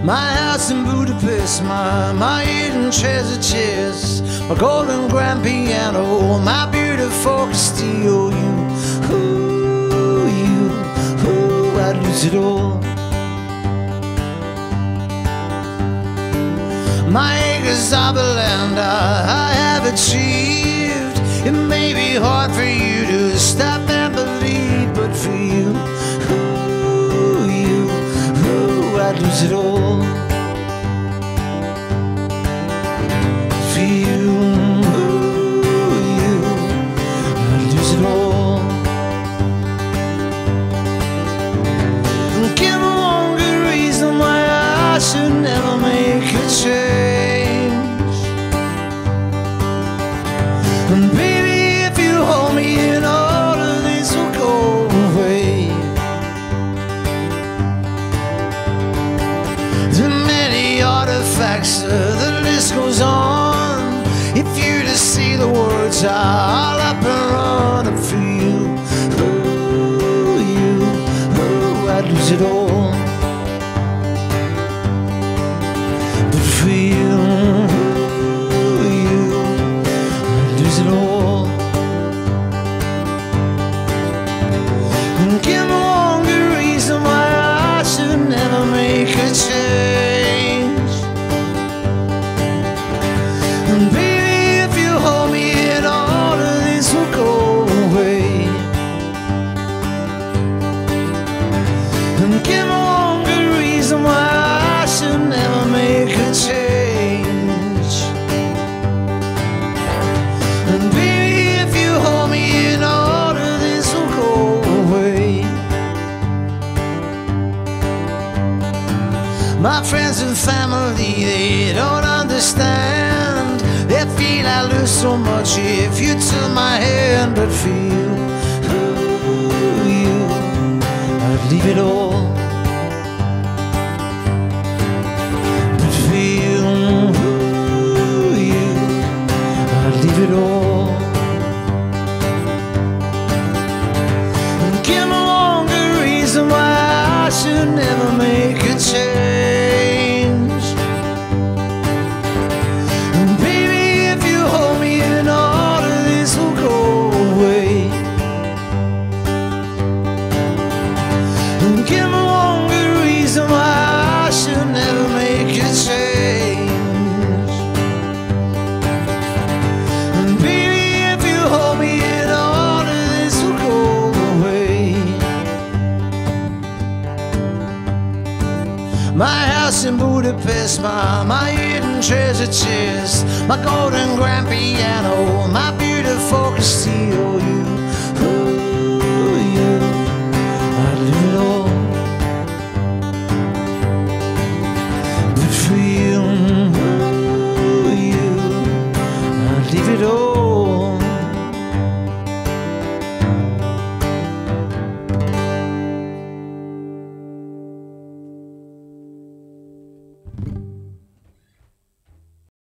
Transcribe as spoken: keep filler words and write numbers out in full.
My house in Budapest, my, my hidden treasure chest, my golden grand piano, my beautiful Castillo. You, ooh, you, ooh, I'd lose it all. My acres of the land I, I have achieved. It may be hard for you to stop and believe, but for you, ooh, you, ooh, I'd lose it all. For you, ooh, you, I'd lose it all. Give me one good reason why I should never make a change. And baby, if you hold me in, all of this will go away. Too many artifacts, uh, the list goes on. If you just see the words, I'll up and run up for you. Ooh, you, ooh, I'd lose it all. But for you, ooh, you, I'd lose it all. And give me one good reason why I should never make a change. And baby, if you hold me in, all of this will go away. And give me one good reason why I should never make a change. And baby, if you hold me in, all of this will go away. My friends and family, they don't understand. They feel I lose so much if you took my hand. But for you, ooh, you, I'd leave it all. But for you, ooh, you, I'd leave it all. And give me one good reason why I should never make a change. And baby, if you hold me in, all of this will go away. And give me one good reason why I should never make a change. And baby, if you hold me in, all of this will go away. My house in Budapest, my, my hidden treasure chest, my golden grand piano, my beautiful Castillo.